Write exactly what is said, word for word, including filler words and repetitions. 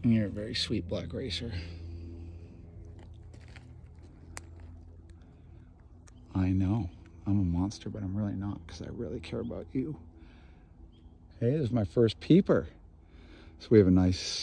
And you're a very sweet black racer. I know. I'm a monster, but I'm really not, because I really care about you. Hey, this is my first peeper. So we have a nice